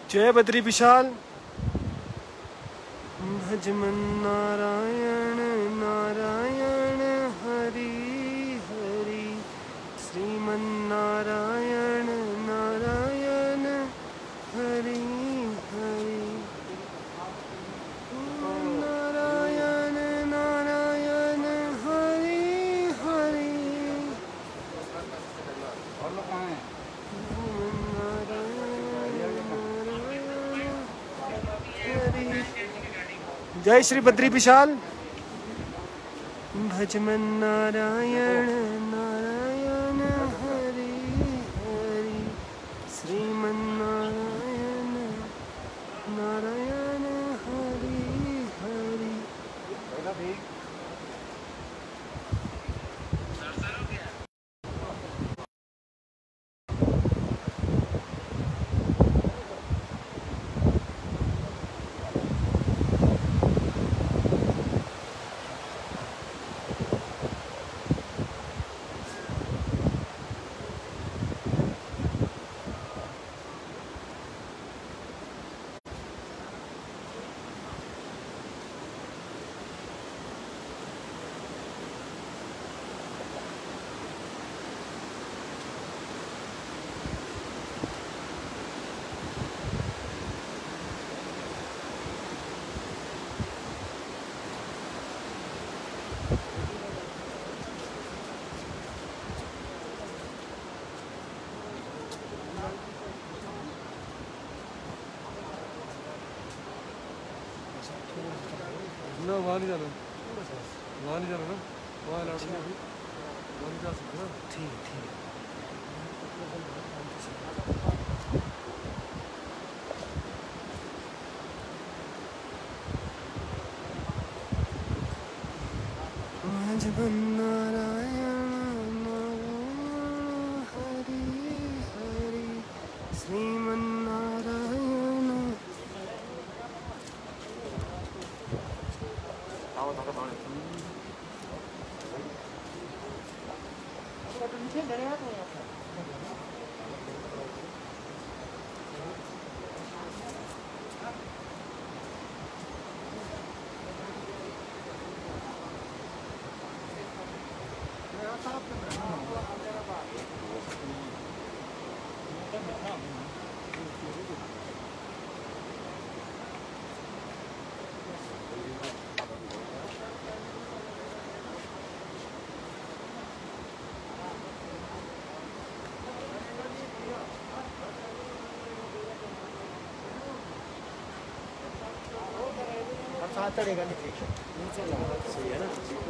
जय बद्री विशाल। भजमन नारायण नारायण हरि हरि, श्रीमन नारायण नारायण हरि हरि, नारायण नारायण हरि हरि। जय श्री बद्री विशाल। भजमन नारायण नारायण हरि हरि, श्रीमन नारायण नारायण हरि हरि। ना वहाँ नहीं जाना, वहाँ नहीं जाना ना, वहाँ अलाउड नहीं अभी, वहाँ नहीं जा सकते ना। ठीक ठीक। भजमन नारायण नारायण हरि हरि, श्रीमन नारायण। साथ चढ़ेगा नीचे, नीचे जाना सही है ना।